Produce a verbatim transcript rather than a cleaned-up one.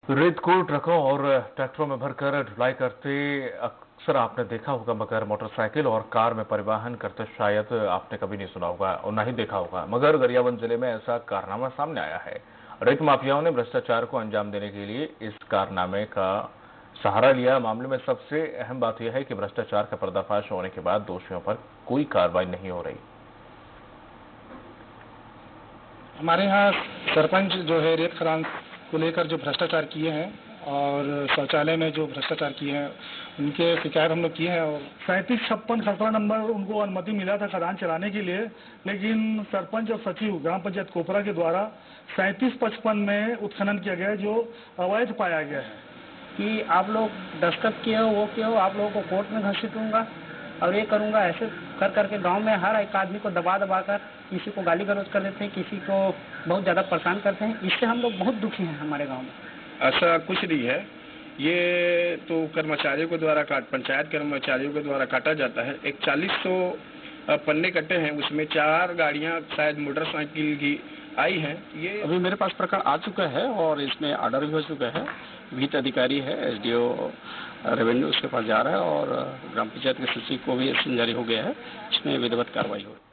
रेत को ट्रकों और ट्रैक्टरों में भरकर ढुलाई करते अक्सर आपने देखा होगा, मगर मोटरसाइकिल और कार में परिवहन करते शायद आपने कभी नहीं सुना होगा और ना ही देखा होगा। मगर गरियाबंद जिले में ऐसा कारनामा सामने आया है। रेत माफियाओं ने भ्रष्टाचार को अंजाम देने के लिए इस कारनामे का सहारा लिया। मामले में सबसे अहम बात यह है कि भ्रष्टाचार का पर्दाफाश होने के बाद दोषियों पर कोई कार्रवाई नहीं हो रही। हमारे यहाँ सरपंच जो है रेत खदान को लेकर जो भ्रष्टाचार किए हैं और शौचालय में जो भ्रष्टाचार किए हैं उनके शिकायत हम लोग किए हैं। और सैंतीस छप्पन खसरा नंबर उनको अनुमति मिला था खदान चलाने के लिए, लेकिन सरपंच और सचिव ग्राम पंचायत कोपरा के द्वारा सैंतीस पचपन में उत्खनन किया गया जो अवैध पाया गया है कि आप लोग दस्तखत किए हो, वो किए हो, आप लोगों को कोर्ट में घसीटूंगा और ये करूंगा। ऐसे कर करके गांव में हर एक आदमी को दबा दबा कर किसी को गाली गलौज कर देते हैं, किसी को बहुत ज़्यादा परेशान करते हैं। इससे हम लोग बहुत दुखी हैं हमारे गांव में। ऐसा कुछ नहीं है, ये तो कर्मचारियों के द्वारा काट पंचायत कर्मचारियों के द्वारा काटा जाता है। एक चालीस सौ पन्ने कटे हैं, उसमें चार गाड़ियां शायद मोटरसाइकिल की आई हैं। ये अभी मेरे पास प्रकरण आ चुका है और इसमें ऑर्डर भी हो चुका है। वित्त अधिकारी है, एसडीओ रेवेन्यू उसके पास जा रहा है और ग्राम पंचायत के सचिव को भी जारी हो गया है। इसमें विधिवत कार्रवाई हो।